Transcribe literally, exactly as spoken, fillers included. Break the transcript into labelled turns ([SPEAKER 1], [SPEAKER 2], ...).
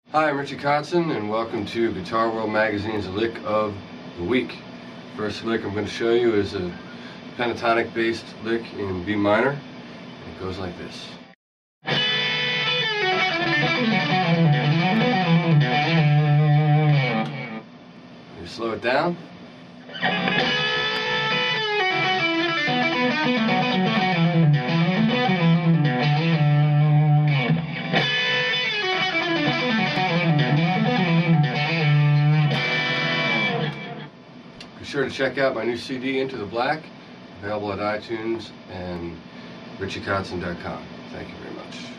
[SPEAKER 1] Hi, I'm Richie Kotzen, and welcome to Guitar World Magazine's Lick of the Week. First lick I'm going to show you is a pentatonic-based lick in B minor. It goes like this. You slow it down. Be sure to check out my new C D, Into the Black, available at iTunes and richie kotzen dot com. Thank you very much.